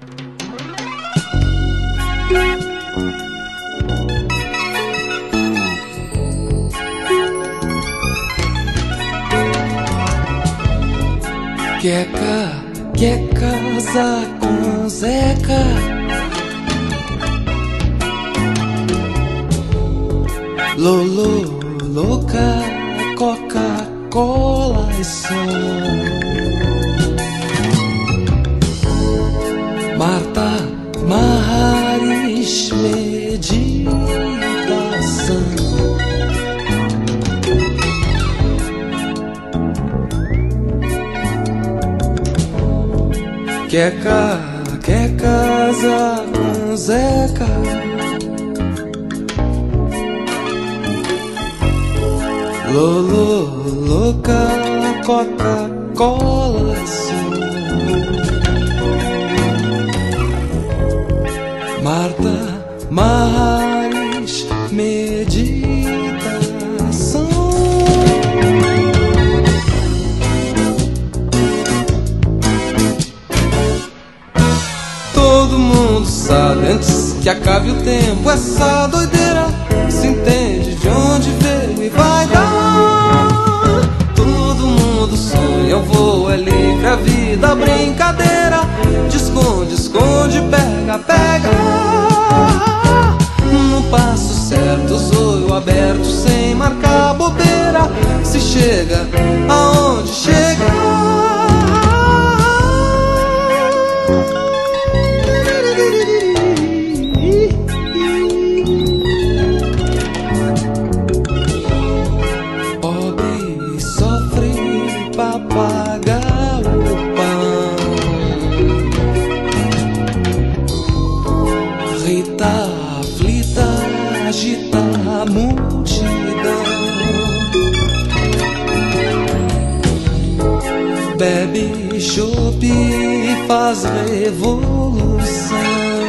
Quer casar com Zeca? Lolo, louca, Coca-Cola e som. Marta, Maharis, meditação. Quer casar com Zeca? Lolo, louca, Coca-Cola e som. Marta, Maharis, meditação. Todo mundo sabe antes que acabe o tempo, essa doideira se entende de onde veio e vai dar. Todo mundo sonha, o voo é livre, a vida, a brincadeira de esconde, esconde, pega, pega. No passo certo, zoio aberto, sem marcar bobeira. Se chega aonde chega. Pobre sofre pra pagar o pão. Rita aflita agita a multidão. Bebe chope e faz revolução.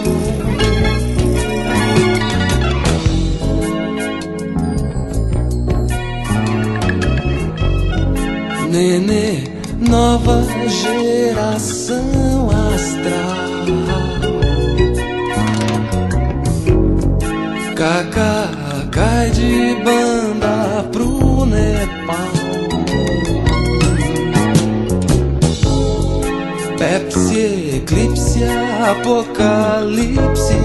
Nenê, nova geração astral. Cacá cai de banda pro Nepal. Pepsi, eclipse, apocalipse.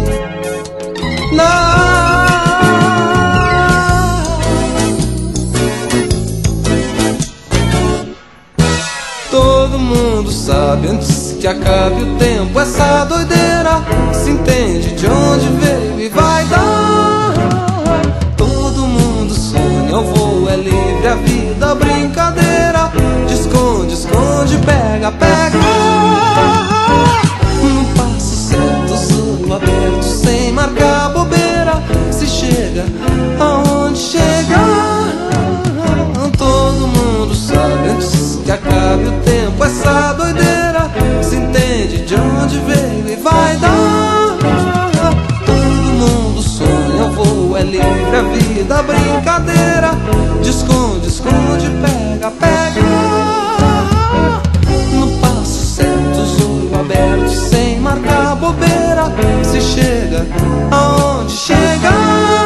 Todo mundo sabe antes que acabe o tempo, essa doideira se entende de onde veio e vai dar. Todo mundo sonha, o voo é livre, a vida, a brincadeira de esconde, esconde, pega, pega. No passo certo, zoio aberto, sem marcar bobeira. Se chega aonde chegar. Todo mundo sabe antes que acabe o tempo, essa doideira se entende de onde veio e vai dar. Todo mundo sonha, o voo é livre, a vida, a brincadeira de esconde, esconde, pega, pega. No passo certo, zoio aberto, sem marcar bobeira. Se chega aonde chegar.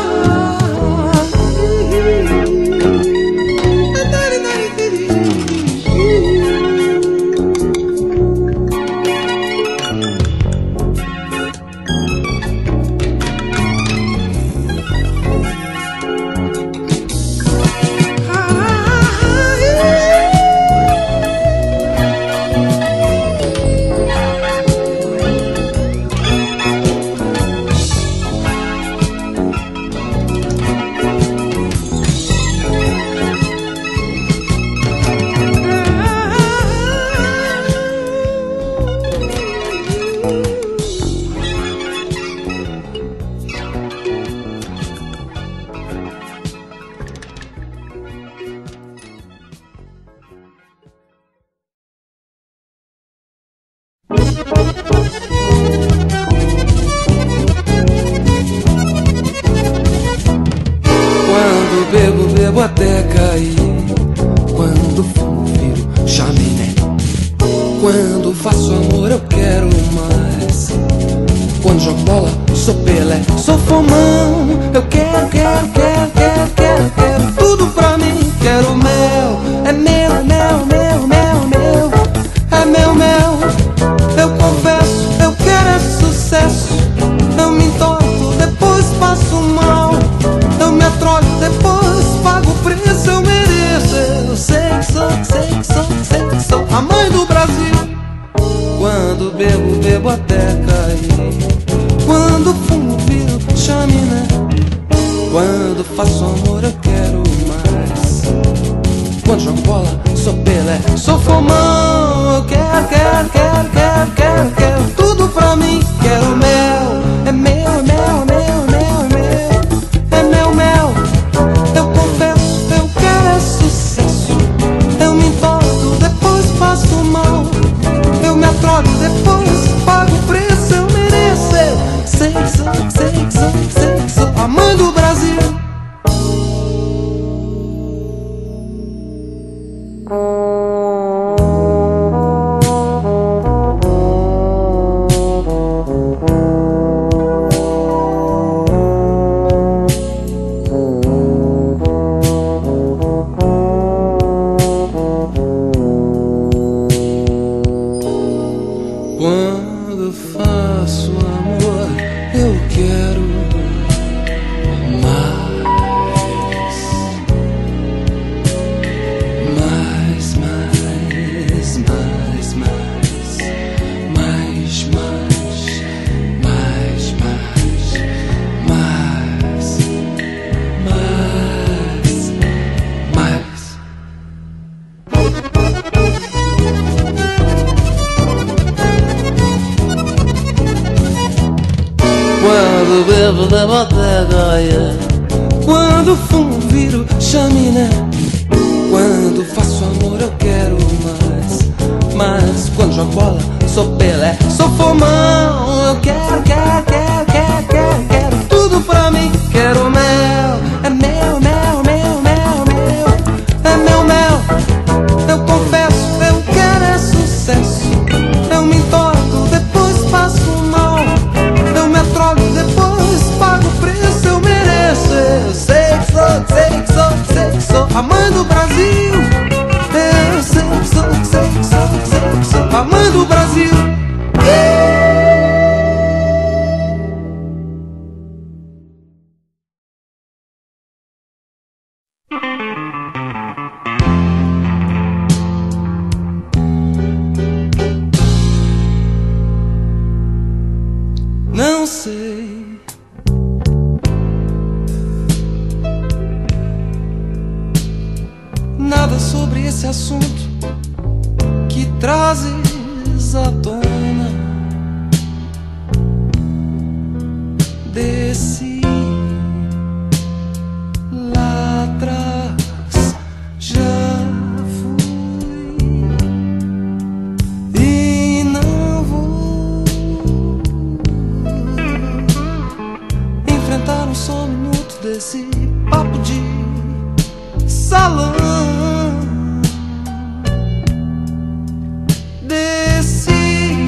Quando bebo, bebo até cair. Quando fumo, viro chaminé. Quando faço amor, eu quero mais. quando jogo bola, sou Pelé, sou fumão. Eu quero, quero, quero, quero, quero, quero tudo pra mim. Quero mel, é meu, mel, meu, mel, meu. É meu mel, eu confesso, eu quero é sucesso. Eu me entorto, depois passo mal. Eu me atrolho, depois pago o preço. Eu mereço, eu sei que sou, sei que sou, sei que sou a mãe do Brasil. Quando bebo, bebo até cair. Quando fumo, viro chaminé. Quando faço amor, eu quero mais. Quando jogo bola, sou Pelé, sou fumão. Eu quero, quero, quero, quero, quero, quero tudo pra mim. Quero mel, é meu, mel, meu, meu, meu. É meu mel, eu confesso, eu quero é sucesso. Eu me entorto, depois passo mal. Eu me atrolho, depois pago o preço. Eu mereço, eu sei que sou, sei que sou, sei que sou a mãe do Brasil. Quando faço amor, eu quero mais, mais, mais, mais, mais, mais, mais, mais, mais, mais, mais. Quando bebo, bebo até ganhar. Quando fumo, viro chaminé. Quando faço amor, eu quero mais. Mas quando jogo bola, sou Pelé, sou fumão. Eu quero, quero, quero, quero, quero, quero tudo pra mim. Quero mel, é meu, mel, meu, mel, meu. É meu mel, eu confesso, eu quero é sucesso. Eu me entorto, depois passo mal. Eu me atrolho, depois pago o preço. Eu mereço, eu sei que sou, sei que sou, sei que sou a mãe do Brasil. Eu sei que sou, sei que sou, sei que sou a mãe do Brasil. Não sei nada sobre esse assunto que trazes à tona. Desci lá atrás, já fui e não vou enfrentar um só minuto desse papo de salão. Desci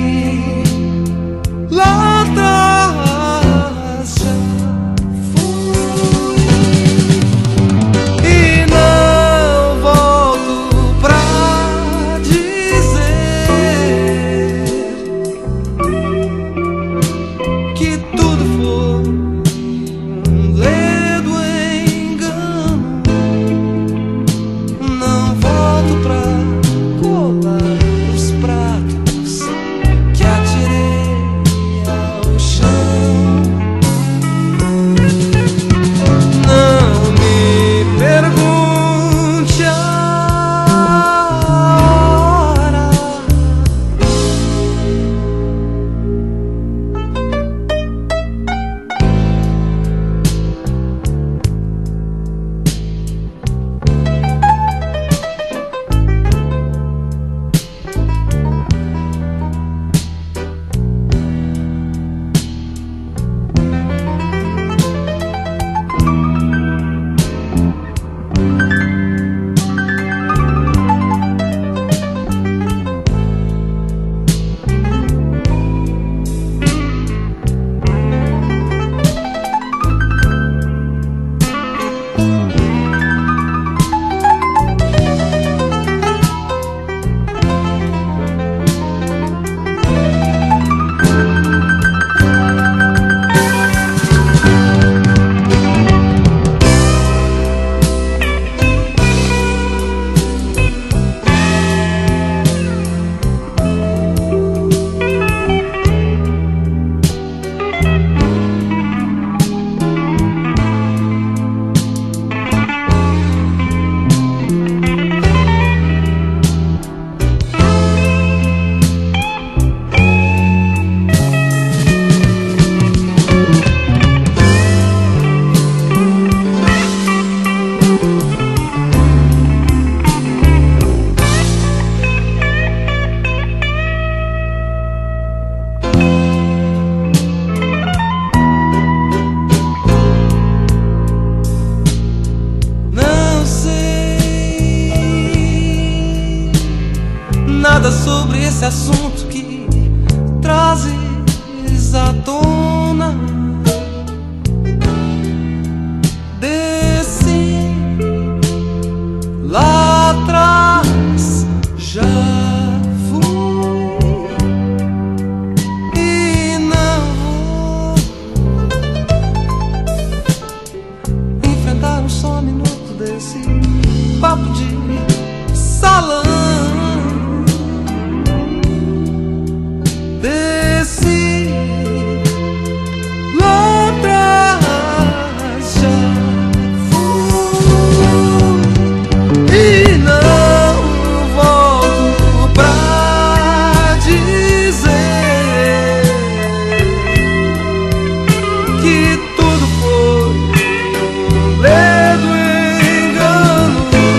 esse assunto que trazes à tona. Desci lá atrás, já fui e não vou enfrentar um só minuto desse papo de salão. Desci lá atrás, já fui e não volto pra dizer que tudo foi um ledo engano.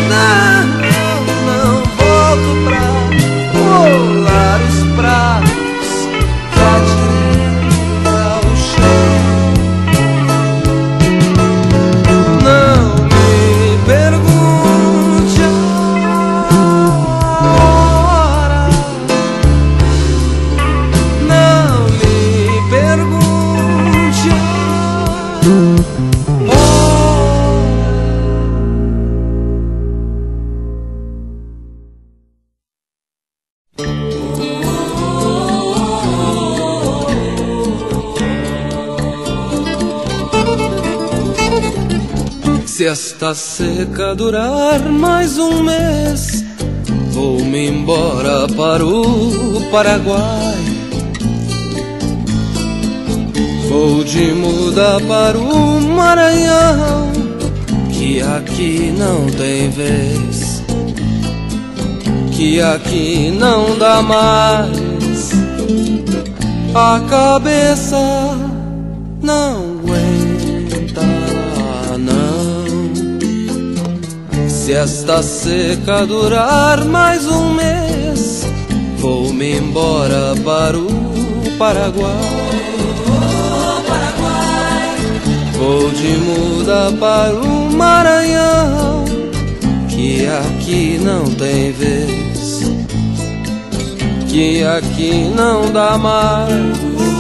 Não volto pra rolar os pratos, pra direita ao chão. Não me pergunte a hora, não me pergunte a hora. Se esta seca durar mais um mês, vou-me embora para o Paraguai. Vou de muda para o Maranhão, que aqui não tem vez, que aqui não dá mais. A cabeça não aguenta, não. Se esta seca durar mais um mês, vou-me embora para o Paraguai. Vou de muda para o Maranhão, que aqui não tem vez, que aqui não dá mais.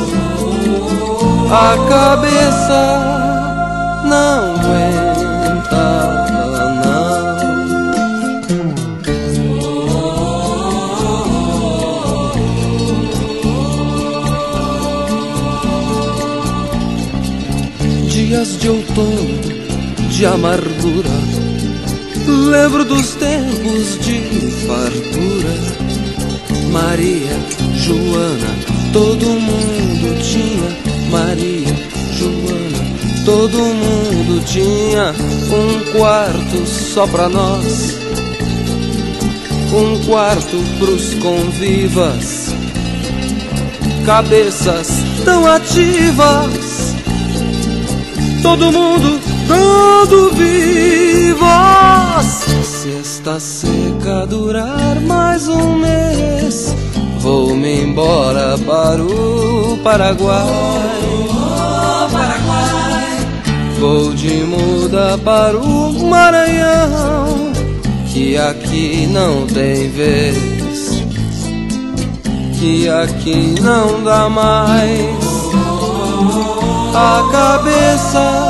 A cabeça não aguenta, dias de outono, de amargura, lembro dos tempos de fartura. Maria, Joana, todo mundo tinha. Maria, Joana, todo mundo tinha um quarto só pra nós, um quarto pros convivas, cabeças tão ativas, todo mundo todo vivas. Se esta seca durar mais um mês, vou-me embora para o Paraguai. Vou de muda para o Maranhão, que aqui não tem vez, que aqui não dá mais. A cabeça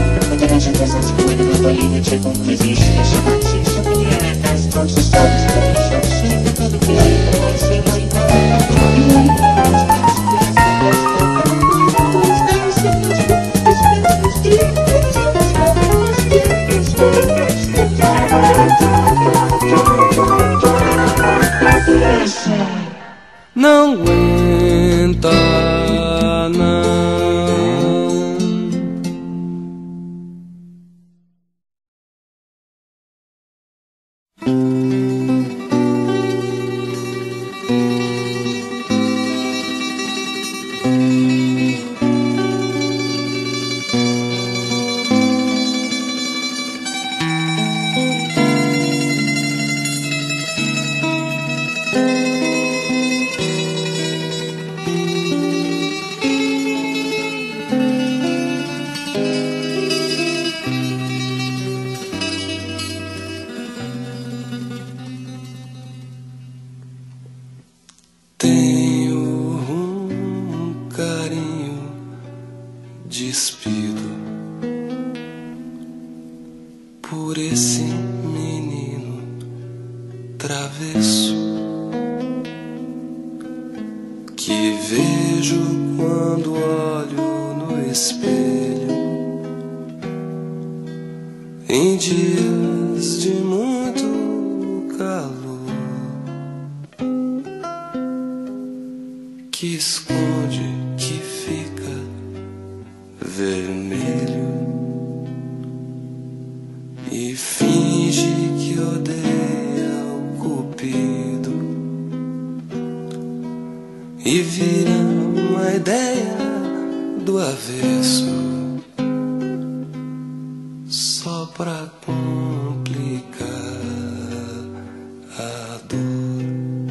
não aguenta, não. que vejo quando olho no espelho em dias de muito calor, que esconde, que fica vermelho e finge que odeia o cupido e vira uma ideia do avesso só pra complicar a dor.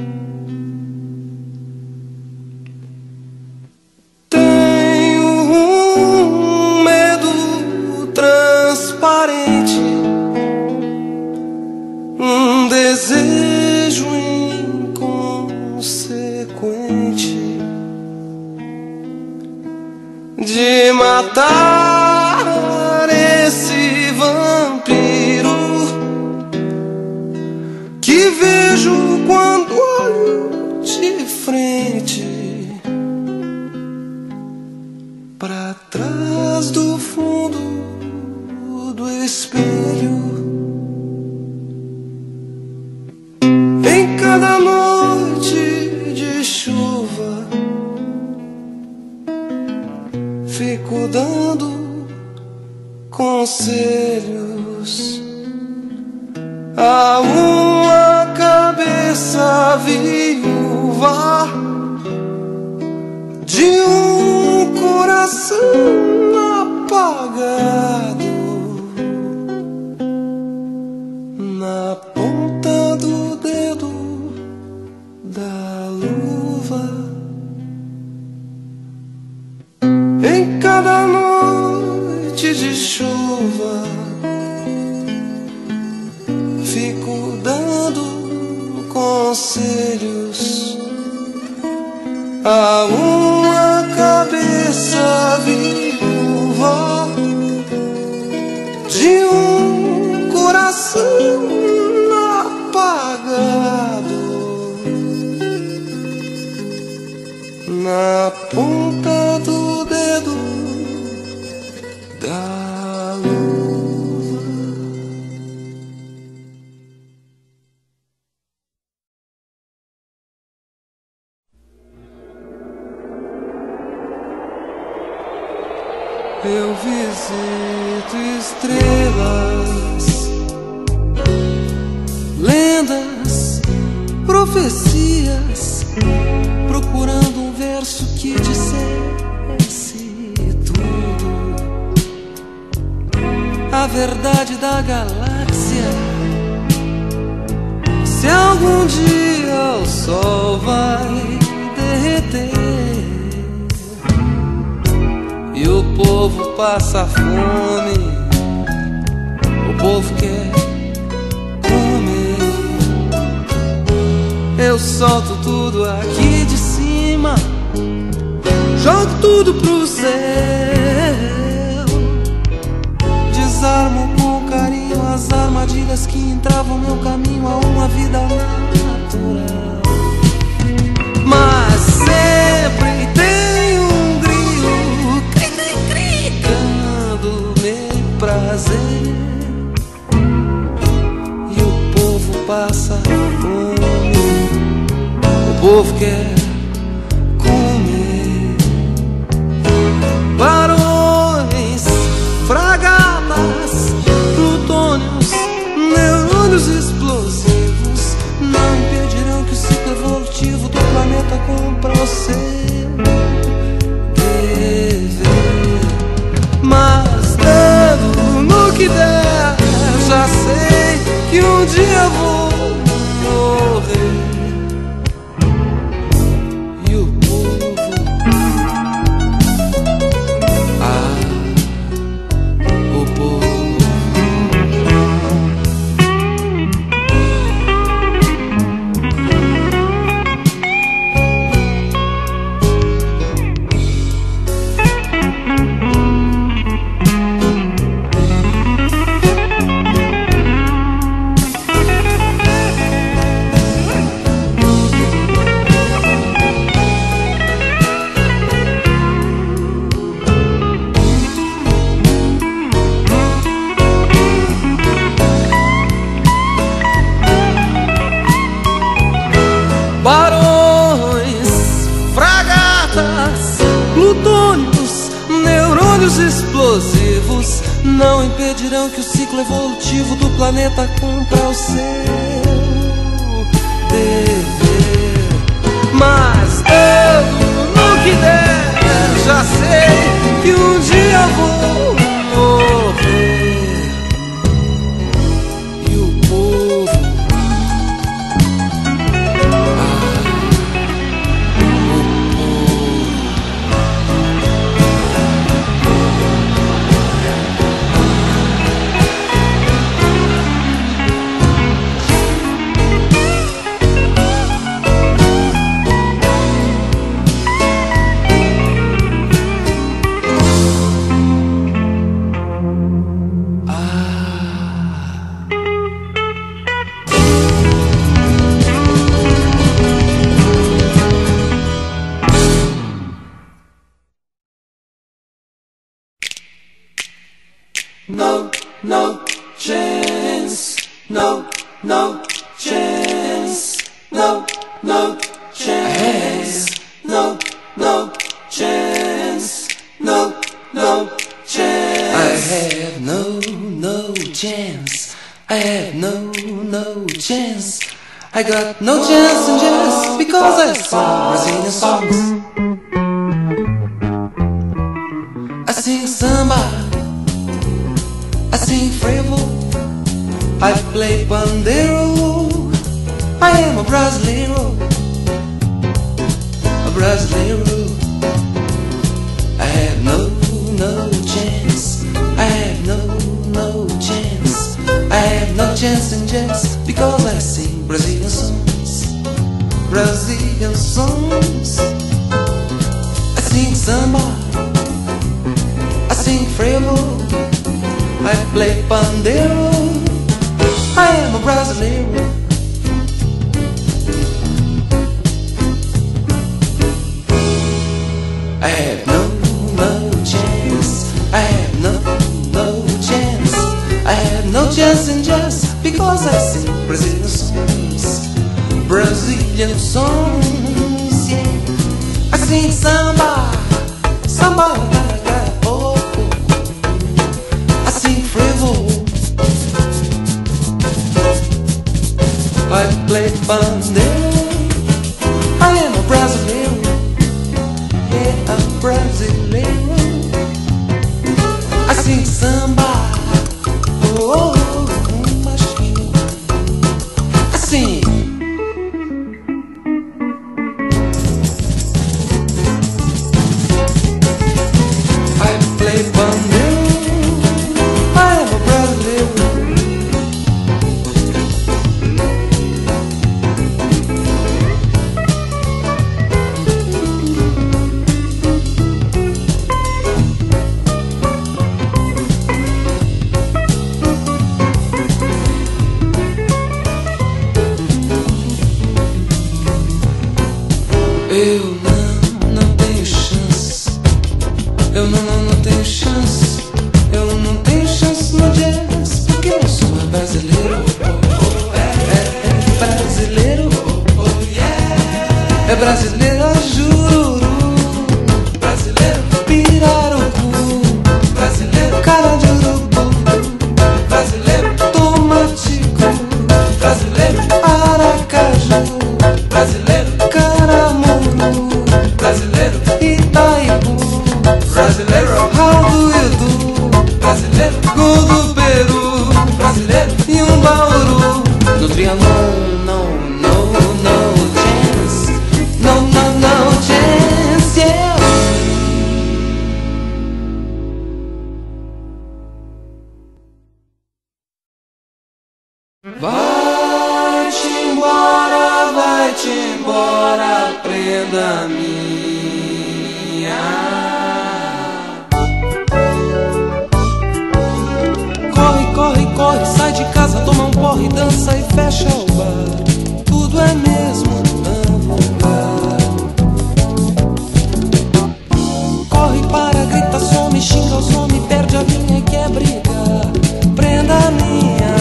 Tenho um medo transparente, um desejo inconsequente de matar esse vampiro que vejo quando olho de frente pra trás do fundo do espelho. Em cada noite de chuva fico dando conselhos a uma cabeça viúva de um coração apagado na ponta do dedo da luva. Em cada noite de chuva fico dando conselhos a uma cabeça viúva de um coração apagado na ponta do dedo da luva. Eu visito estrelas, lendas, profecias, procurando um verso que dissesse tudo, a verdade da galáxia. Se algum dia o sol vai derreter e o povo passa fome, o povo quer comer, eu solto tudo aqui de cima, jogo tudo pro céu, desarmo com carinho as armadilhas que entravam meu caminho a uma vida natural. Mas sempre tem um grilo cantando-me prazer e o povo passa fome, o povo quer comer. Barões, fragatas, plutônios, neurônios explosivos não impedirão que o ciclo evolutivo do planeta cumpra o seu dever. Mas dando no que der, já sei que um dia vou morrer. E o povo, o povo. plutônicos, neurônios explosivos não impedirão que o ciclo evolutivo do planeta cumpra o seu dever. Mas eu, no que der, já sei que um dia vou morrer. E o povo, no, no chance, no, no chance, no, no chance, no, no chance, no, no chance. I have no chance. I have no chance. I got no chance in jazz because I sing Brazilian songs. I sing samba, I sing frevo, I play pandeiro. I am a brasileiro, a brasileiro. I have no chance. I have no chance. I have no chance in jazz because I sing Brazilian songs, Brazilian songs. I sing samba, I sing frevo, I play pandeiro. I am a brasileiro. I have no chance. I have no chance. I have no chance in jazz because I sing Brazilian songs, Brazilian songs. Yeah, I sing samba, samba. I sing frevo, I play pandeiro. I am a brasileiro, yeah, a brasileiro. I sing samba, oh, machinho. I sing. I play pandeiro. I am a brasileiro. Eu não tenho chance. Eu não tenho chance. Eu não tenho chance no jazz porque eu sou brasileiro. É brasileiro. É brasileiro, juro. Brasileiro, pirarucu. Brasileiro, cara de urubu. Brasileiro, tomatico. Brasileiro, aracaju. Brasileiro, caramuru. Brasileiro, Itaipu. Brasileiro, Raduído. Brasileiro, gol do Peru. Brasileiro, e um Bauru. No Trianon, no chance. No chance, yeah. Vai-te embora, prenda minha. Corre, sai de casa, toma um porre, dança e fecha o bar. Tudo é mesmo tão vulgar. Corre, para, grita, some, xinga os homens, perde a linha e quer brigar. Prenda a minha,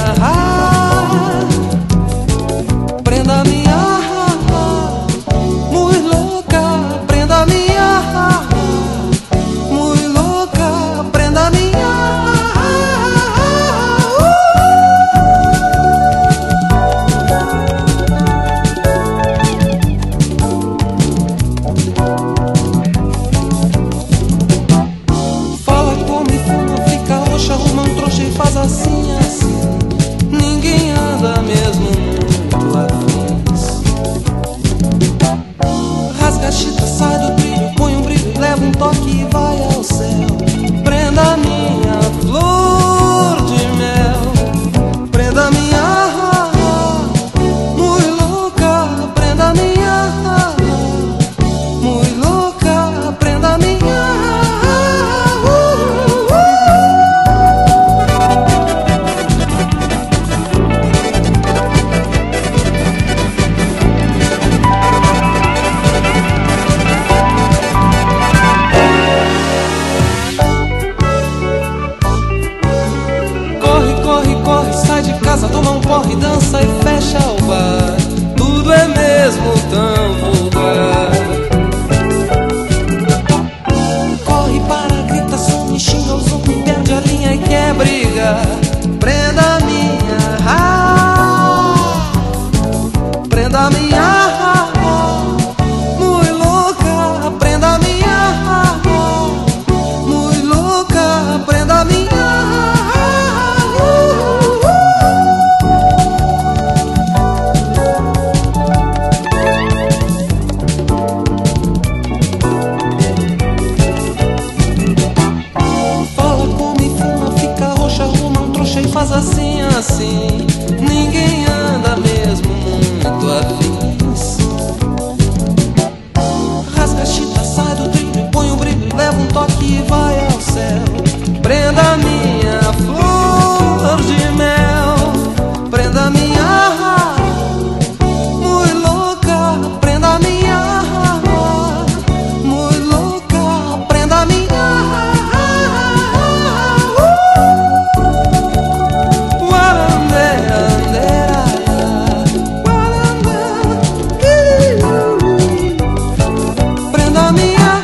prenda a minha, muito louca. Prenda a minha, assim, ninguém anda mesmo muito afins. Rasga a chita, sai do trilho, põe o brilho, leva um toque e vai ao céu. Prenda minha flor de mel, prenda minha muito louca, prenda minha muito louca, prenda minha prenda minha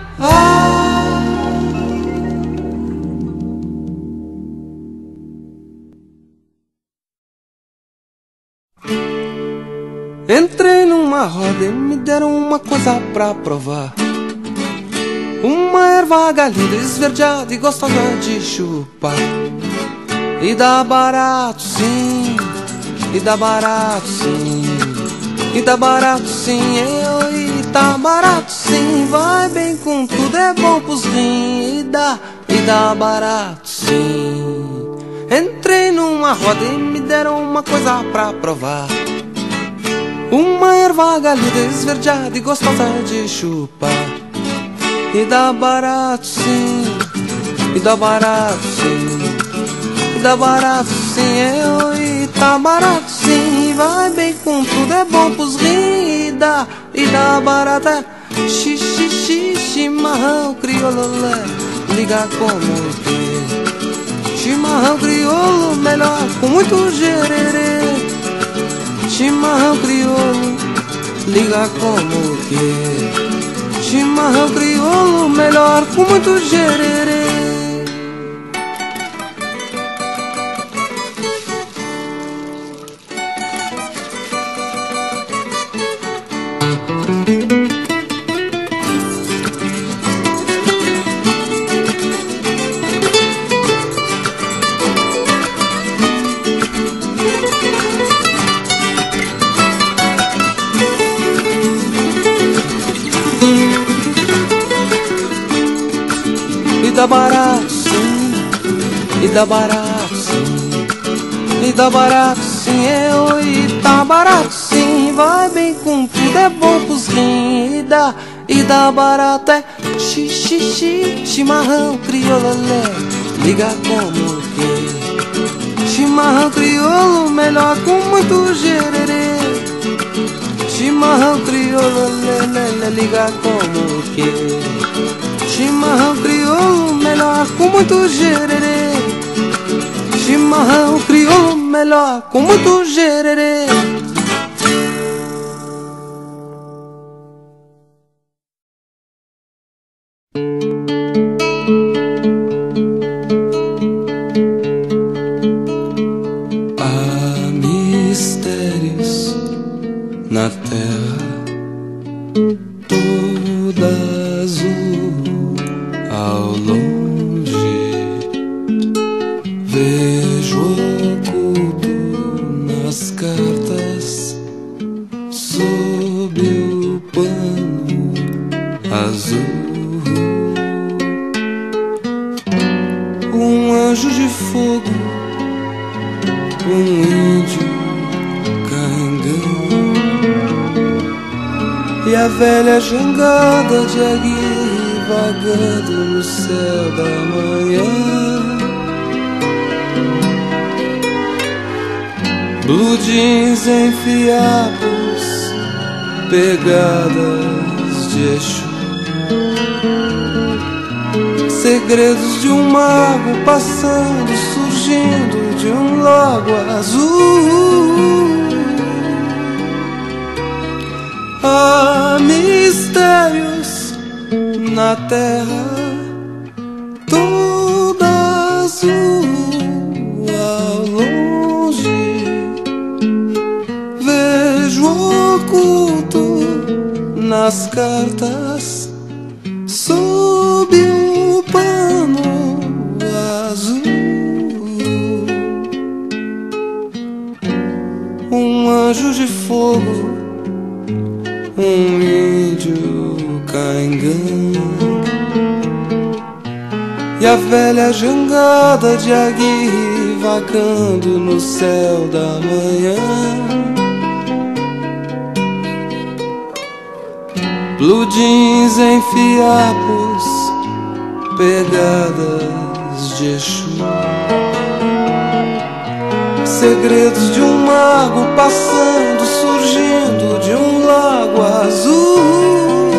Entrei numa roda e me deram uma coisa pra provar. Uma erva galida, esverdeada e gostosa de chupar. E dá barato sim, e dá barato sim, e dá barato sim, e tá barato sim. Vai bem com tudo, é bom pros rins, e dá barato sim. Entrei numa roda e me deram uma coisa pra provar. Uma erva galida, esverdeada e gostosa de chupar. E dá barato sim, e dá barato sim, e dá barato sim, e tá barato sim. Vai bem com tudo, é bom pros rins, e dá barato. É xixi, chimarrão criololé, liga como que. Chimarrão crioulo melhor com muito gererê. Chimarrão crioulo, liga como que. Chimarrão crioulo melhor com muito gererê. E dá barato sim, e dá barato sim, e dá barato sim, e tá barato sim. Vai bem com tudo, é bom pros rins, e dá barato. É xixi, chimarrão criololé, liga como que. Chimarrão crioulo melhor com muito gererê. Chimarrão crioulo, liga como que. Chimarrão crioulo melhor com muito gererê. Chimarrão crioulo melhor com muito gererê. Há mistérios na terra toda azul ao longe. Vejo oculto nas cartas sob o pano azul um anjo de fogo, um índio cangão e a velha jangada de aguirre vagando no céu da manhã. Blue jeans em fiapos, pegadas de Exu, segredos de um mago passando, surgindo de um lago azul. Há mistérios na terra toda azul ao longe. Vejo oculto nas cartas sob o pano azul um anjo de fogo, um índio caingão e a velha jangada de aguirre vagando no céu da manhã. Blue jeans em fiapos, pegadas de Exu. Segredos de um mago passando, surgindo de um lago azul.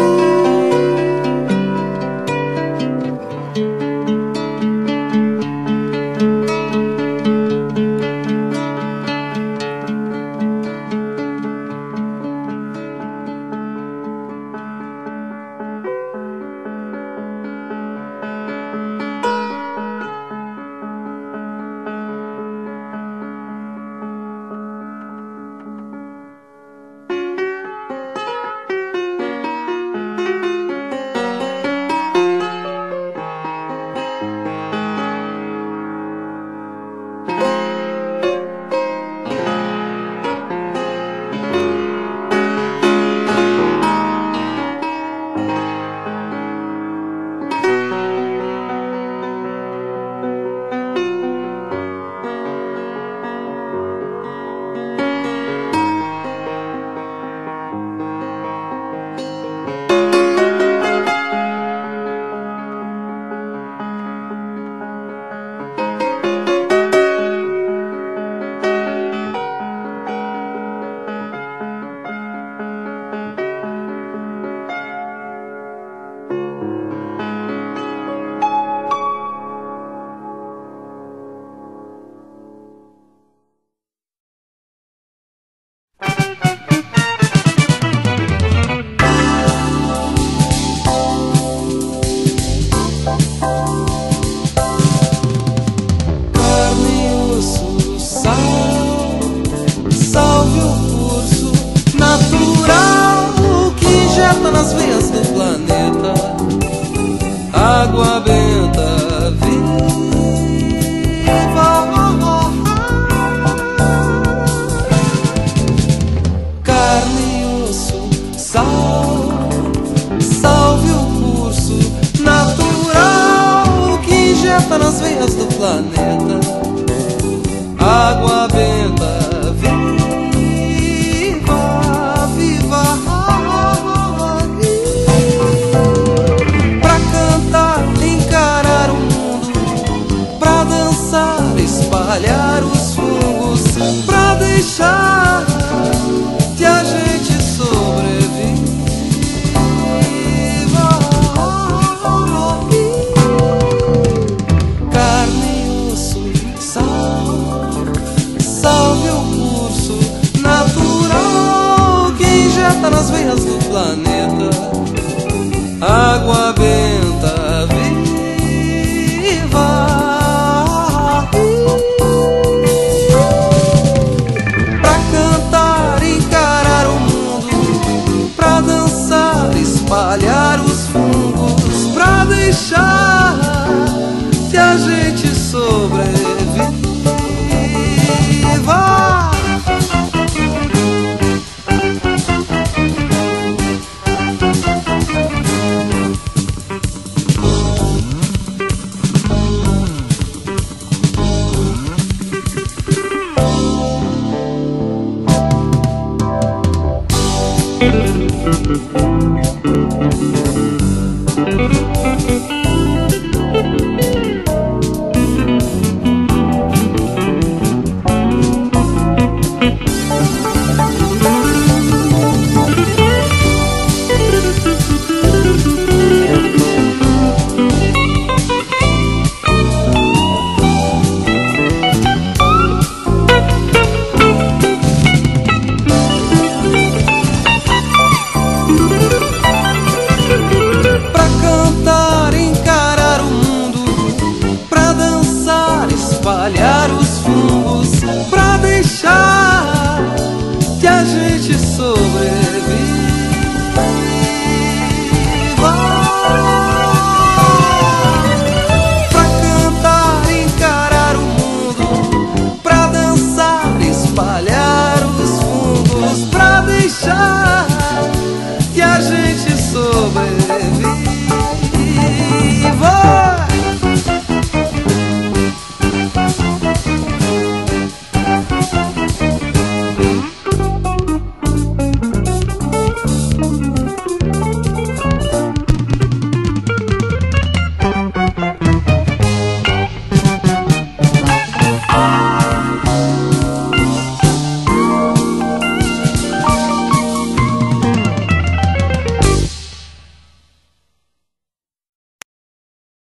Nas veias do planeta, água benta viva, carne e osso, sal, salve o curso natural que injeta nas veias do planeta, água benta espalhar os fungos pra deixar que a gente sobreviva. Carne e osso, sal, salve o curso natural que injeta nas veias do planeta, água benta viva. Espalhar os fungos pra deixar que a gente sobreviva.